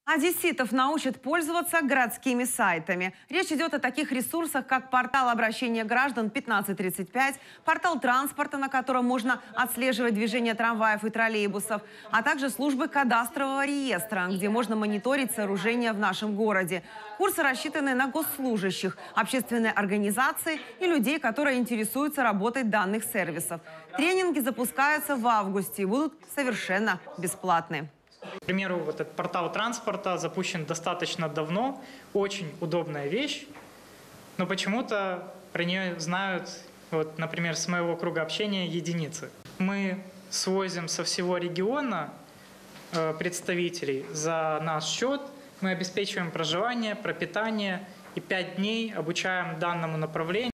Одесситов научат пользоваться городскими сайтами. Речь идет о таких ресурсах, как портал обращения граждан 1535, портал транспорта, на котором можно отслеживать движение трамваев и троллейбусов, а также службы кадастрового реестра, где можно мониторить сооружения в нашем городе. Курсы рассчитаны на госслужащих, общественные организации и людей, которые интересуются работой данных сервисов. Тренинги запускаются в августе и будут совершенно бесплатны. К примеру, вот этот портал транспорта запущен достаточно давно, очень удобная вещь, но почему-то про нее знают, вот, например, с моего круга общения единицы. Мы свозим со всего региона представителей за наш счет, мы обеспечиваем проживание, пропитание и 5 дней обучаем данному направлению.